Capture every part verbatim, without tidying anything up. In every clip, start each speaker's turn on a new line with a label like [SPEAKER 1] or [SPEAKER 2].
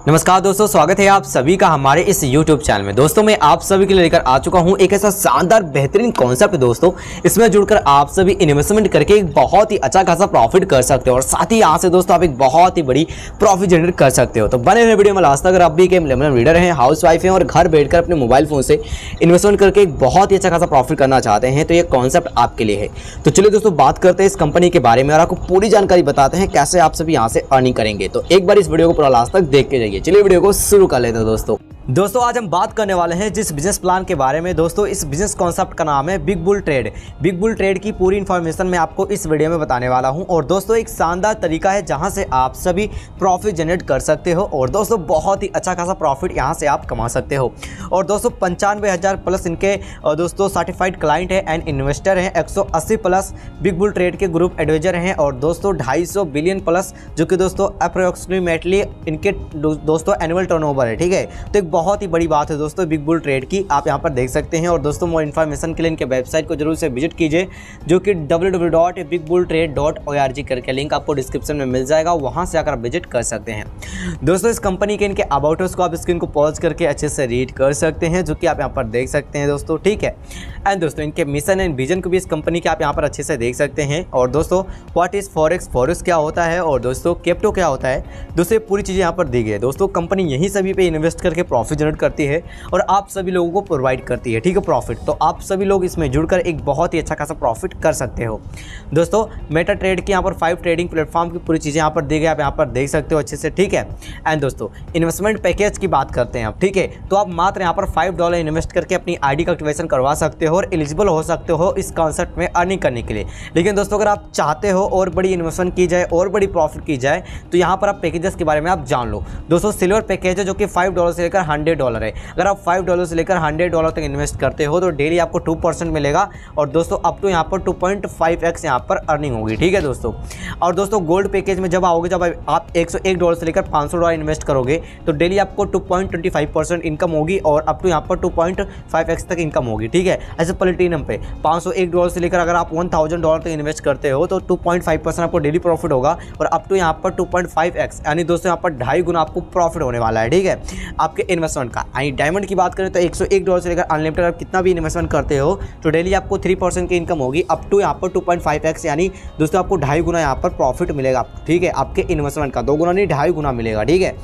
[SPEAKER 1] नमस्कार दोस्तों, स्वागत है आप सभी का हमारे इस YouTube चैनल में। दोस्तों मैं आप सभी के लिए लेकर आ चुका हूं एक ऐसा शानदार बेहतरीन कॉन्सेप्ट है दोस्तों। इसमें जुड़कर आप सभी इन्वेस्टमेंट करके एक बहुत ही अच्छा खासा प्रॉफिट कर सकते हो और साथ ही यहाँ से दोस्तों आप एक बहुत ही बड़ी प्रॉफिट जनरेट कर सकते हो। तो बने हुए वीडियो में लास्ट तक। अगर आप भी गेम रीडर हैं, हाउस वाइफ हैं और घर बैठकर अपने मोबाइल फोन से इन्वेस्टमेंट करके एक बहुत ही अच्छा खासा प्रॉफिट करना चाहते हैं तो ये कॉन्सेप्ट आपके लिए है। तो चलिए दोस्तों बात करते हैं इस कंपनी के बारे में और आपको पूरी जानकारी बताते हैं कैसे आप सभी यहाँ से अर्निंग करेंगे। तो एक बार इस वीडियो को पूरा लास्ट तक देख के जाइए। चलिए वीडियो को शुरू कर लेते हैं दोस्तों। दोस्तों आज हम बात करने वाले हैं जिस बिजनेस प्लान के बारे में। दोस्तों इस बिजनेस कॉन्सेप्ट का नाम है Big Bull Trade. Big Bull Trade की पूरी इन्फॉर्मेशन मैं आपको इस वीडियो में बताने वाला हूं और दोस्तों एक शानदार तरीका है जहां से आप सभी प्रॉफिट जनरेट कर सकते हो और दोस्तों बहुत ही अच्छा खासा प्रॉफिट यहां से आप कमा सकते हो। और दोस्तों पंचानवे हज़ार प्लस इनके दोस्तों सर्टिफाइड क्लाइंट है एंड इन्वेस्टर हैं। एक सौ अस्सी प्लस बिग बुल ट्रेड के ग्रुप एडवाइजर हैं और दोस्तों ढाई सौ बिलियन प्लस जो कि दोस्तों अप्रोक्सीमेटली इनके दोस्तों एनुअल टर्नओवर है। ठीक है, तो एक बहुत ही बड़ी बात है दोस्तों बिग बुल ट्रेड की, आप यहां पर देख सकते हैं। और दोस्तों मोर इन्फॉर्मेशन के लिए इनके वेबसाइट को जरूर से विजिट कीजिए जो कि W W W dot Big Bull Trade dot O R G करके लिंक आपको डिस्क्रिप्शन में मिल जाएगा, वहां से आकर आप विजिट कर सकते हैं। दोस्तों इस कंपनी के इनके अबाउटर्स को आप स्क्रीन को पॉज करके अच्छे से रीड कर सकते हैं जो कि आप यहाँ पर देख सकते हैं दोस्तों। ठीक है, एंड दोस्तों इनके मिशन एंड विजन को भी इस कंपनी के आप यहाँ पर अच्छे से देख सकते हैं। और दोस्तों व्हाट इज फॉरेक्स, फॉरेक्स क्या होता है और दोस्तों क्रिप्टो क्या होता है, दोस्तों पूरी चीज़ें यहाँ पर दी गई है। दोस्तों कंपनी यही सभी पे इन्वेस्ट करके प्रॉफिट जनरेट करती है और आप सभी लोगों को प्रोवाइड करती है। ठीक है, प्रॉफिट। तो आप सभी लोग इसमें जुड़कर एक बहुत ही अच्छा खासा प्रॉफिट कर सकते हो। दोस्तों मेटा ट्रेड के यहाँ पर फाइव ट्रेडिंग प्लेटफॉर्म की पूरी चीज़ें यहाँ पर दी गई, आप यहाँ पर देख सकते हो अच्छे से। ठीक है, एंड दोस्तों इन्वेस्टमेंट पैकेज की बात करते हैं आप। ठीक है, तो आप मात्र यहाँ पर फाइव डॉलर इन्वेस्ट करके अपनी आईडी का एक्टिवेशन करवा सकते हो और एलिजिबल हो सकते हो इस कॉन्सेप्ट में अर्निंग करने के लिए। लेकिन दोस्तों अगर आप चाहते हो और बड़ी इन्वेस्टमेंट की जाए और बड़ी प्रॉफिट की जाए तो यहाँ पर आप पैकेजेस के बारे में आप जान लो। दोस्तों सिल्वर पैकेज है जो कि फाइव डॉलर से लेकर हंड्रेड डॉलर है। अगर आप फाइव डॉलर से लेकर हंड्रेड डॉलर तक इन्वेस्ट करते हो तो डेली आपको टू परसेंट मिलेगा और दोस्तों अप टू यहाँ पर टू पॉइंट फाइव एक्स यहाँ पर अर्निंग होगी। ठीक है दोस्तों, और दोस्तों गोल्ड पैकेज में जब आओगे, जब आप एक सौ एक डॉलर से लेकर पाँच सौ डॉलर इन्वेस्ट करोगे तो डेली आपको two point two five percent income होगी और अप टू यहाँ पर टू पॉइंट फाइव एक्स तक इनकम होगी। ठीक है, ऐसे प्लेटिनम पे पाँच सौ एक डॉलर से लेकर अगर आप वन थाउजेंड डॉलर तक इन्वेस्ट करते हो तो टू पॉइंट फाइव परसेंट आपको डेली प्रॉफिट होगा और अप टू यहाँ पर टू पॉइंट फाइव एक्स यानी दोस्तों यहाँ पर ढाई गुना आपको प्रॉफिट होने वाला है। ठीक है, आपके इन्वेस्टमेंट का। यानी डायमंड की बात करें तो एक सौ एक डॉलर से लेकर अनलिमिटेड आप कितना भी इन्वेस्टमेंट करते हो तो डेली आपको थ्री परसेंट की इनकम होगी अप टू यहाँ पर टू पॉइंट फाइव एक्स यानी दोस्तों आपको ढाई गुना यहाँ पर प्रॉफिट मिलेगा। ठीक है, आपके इन्वेस्टमेंट का दो गुना नहीं ढाई गुना मिलेगा। ठीक है,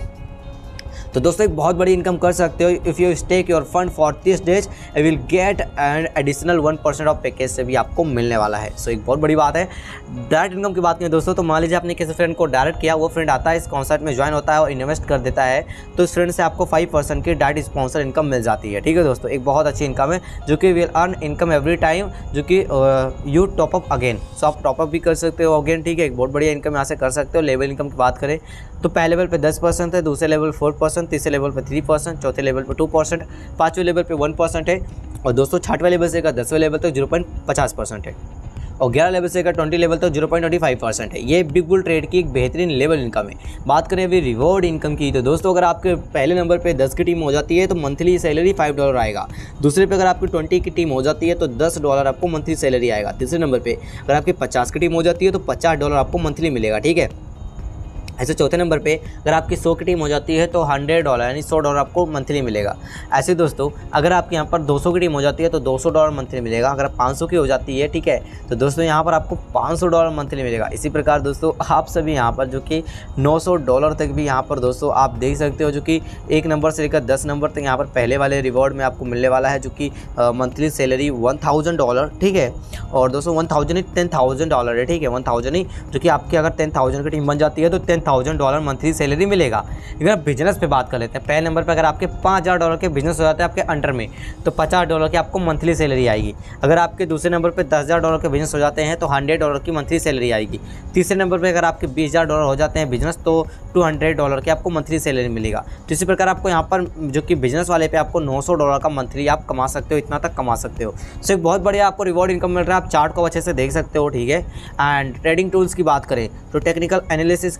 [SPEAKER 1] तो दोस्तों एक बहुत बड़ी इनकम कर सकते हो। If you stake your fund for तीस days you will get and additional one percent of package से भी आपको मिलने वाला है। सो एक बहुत बड़ी बात है। डायरेक्ट इनकम की बात करें दोस्तों तो मान लीजिए आपने किसी फ्रेंड को डायरेक्ट किया, वो फ्रेंड आता है इस कॉन्सेप्ट में ज्वाइन होता है और इन्वेस्ट कर देता है तो इस फ्रेंड से आपको फाइव परसेंट की डायरेक्ट स्पॉन्सर इनकम मिल जाती है। ठीक है दोस्तों, एक बहुत अच्छी इनकम है जो कि will earn income every time जो कि you top up again. So आप टॉपअप भी कर सकते हो अगेन। ठीक है, एक बहुत बढ़िया इनकम यहाँ से कर सकते हो। लेवल इनकम की बात करें तो पहले लेवल पे दस परसेंट है, दूसरे लेवल फोर परसेंट, तीसरे लेवल पे थ्री परसेंट, चौथे लेवल पे टू परसेंट, पाँचवें लेवल पे वन परसेंट है और दोस्तों छठवें लेवल से लेकर दसवें लेवल तक जीरो पॉइंट पचास परसेंट है और ग्यारह लेवल से लेकर ट्वेंटी लेवल तक zero point twenty five percent है। ये बिग बुल ट्रेड की एक बेहतरीन लेवल इनकम है। बात करें अभी रिवॉर्ड इनकम की तो दोस्तों अगर आपके पहले नंबर पे दस की टीम हो जाती है तो मंथली सैलरी फाइव डॉलर आएगा। दूसरे पे अगर आपकी ट्वेंटी की टीम हो जाती है तो दस डॉलर आपको मंथली सैलरी आएगा। तीसरे नंबर पे अगर आपकी पचास की टीम हो जाती है तो पचास डॉलर आपको मंथली मिलेगा। ठीक है, ऐसे चौथे नंबर पे अगर आपकी सौ की टीम हो जाती है तो हंड्रेड डॉलर यानी सौ डॉलर आपको मंथली मिलेगा। ऐसे दोस्तों अगर आपके यहाँ पर दो सौ की टीम हो जाती है तो दो सौ डॉलर मंथली मिलेगा। अगर पाँच सौ की हो जाती है ठीक है तो दोस्तों यहाँ पर आपको पाँच सौ डॉलर मंथली मिलेगा। इसी प्रकार दोस्तों आप सभी यहाँ पर जो कि नौ सौ डॉलर तक भी यहाँ पर दोस्तों आप देख सकते हो जो कि एक नंबर से लेकर दस नंबर तक यहाँ पर पहले वाले रिवॉर्ड में आपको मिलने वाला है जो कि monthly salary one thousand dollar. ठीक है, और दोस्तों वन थाउजेंड ही टेन थाउजेंड डॉलर है। ठीक है, वन थाउजेंड ही जो कि आपकी अगर टेन थाउजेंड की टीम बन जाती है तो ten thousand dollar monthly salary मिलेगा। अगर आप बिजनेस पे बात कर लेते हैं, पहले नंबर पे अगर आपके पाँच हज़ार डॉलर के बिजनेस हो जाते हैं आपके अंडर में तो पचास डॉलर की आपको मंथली सैलरी आएगी। अगर आपके दूसरे नंबर पे दस हज़ार डॉलर के बिजनेस हो जाते हैं तो हंड्रेड डॉलर की मंथली सैलरी आएगी। तीसरे नंबर पे अगर आपके बीस हज़ार डॉलर हो जाते हैं बिजनेस तो टू हंड्रेड डॉलर की आपको मंथली सैलरी मिलेगा। तो इसी प्रकार आपको यहाँ पर जो कि बिजनेस वाले पे आपको नौ सौ डॉलर का मंथली आप कमा सकते हो, इतना तक कमा सकते हो। सो एक बहुत बढ़िया आपको रिवॉर्ड इनकम मिल रहा है। आप चार्ट को अच्छे से देख सकते हो। ठीक है, एंड ट्रेडिंग टूल्स की बात करें तो टेक्निकल एनालिसिस की भी आप देख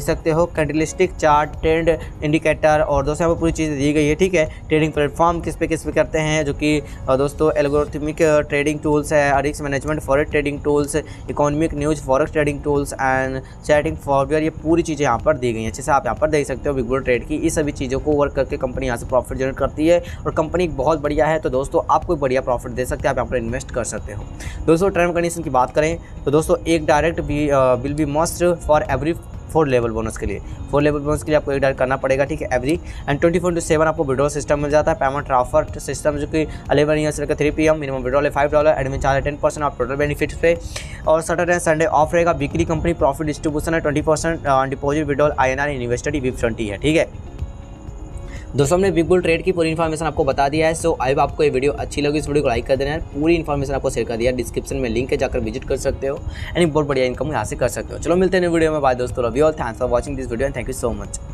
[SPEAKER 1] देख सकते हो कैंडलस्टिक चार्ट, ट्रेंड इंडिकेटर और दोस्तों यहाँ पर पूरी चीज़ें दी गई है। ठीक है, ट्रेडिंग प्लेटफॉर्म किस पे किस पे करते हैं, जो कि दोस्तों एल्गोरिथमिक ट्रेडिंग टूल्स है, risk management forex trading tools, economic news forex trading tools and chatting software, ये पूरी चीज़ें यहाँ पर दी गई हैं। अच्छे से आप यहाँ पर देख सकते हो बिग बुल ट्रेड की इस सभी चीज़ों को वर्क करके कंपनी यहाँ से प्रॉफिट जनरेट करती है और कंपनी बहुत बढ़िया है। तो दोस्तों आपको बढ़िया प्रॉफिट दे सकते हैं, आप यहाँ पर इन्वेस्ट कर सकते हो। दोस्तों टर्म कंडीशन की बात करें तो दोस्तों एक direct will be must for every four level bonus के लिए फोर लेवल बोनस के लिए आपको एक डायरेक्ट करना पड़ेगा। ठीक है, every and twenty four to seven आपको विड्रॉल सिस्टम मिल जाता है। पेमेंट ट्रांसफर सिस्टम जो कि अलेवन ईयर से लेकर three P M minimum withdrawal है फाइव डॉलर एडमिन चार्ज है टेन परसेंट आप टोटल बेनिफिट्स पे और सैटरडे संडे ऑफ रहेगा। वीकली कंपनी प्रॉफिट डिस्ट्रीब्यूशन है twenty percent deposit withdrawal I N R invested VIP twenty है। ठीक है दोस्तों, हमने बिग बुल ट्रेड की पूरी इन्फॉर्मेशन आपको बता दिया है। सो आई आपको ये वीडियो अच्छी लगी, इस वीडियो को लाइक कर देना है। पूरी इन्फॉर्मेशन आपको शेयर कर दिया, डिस्क्रिप्शन में लिंक है, जाकर विजिट कर सकते हो एंड बहुत बढ़िया इनकम यहाँ से कर सकते हो। चलो मिलते हैं वीडियो में, बाय दोस्तों, love you all, thanks for watching this video and thank you so much.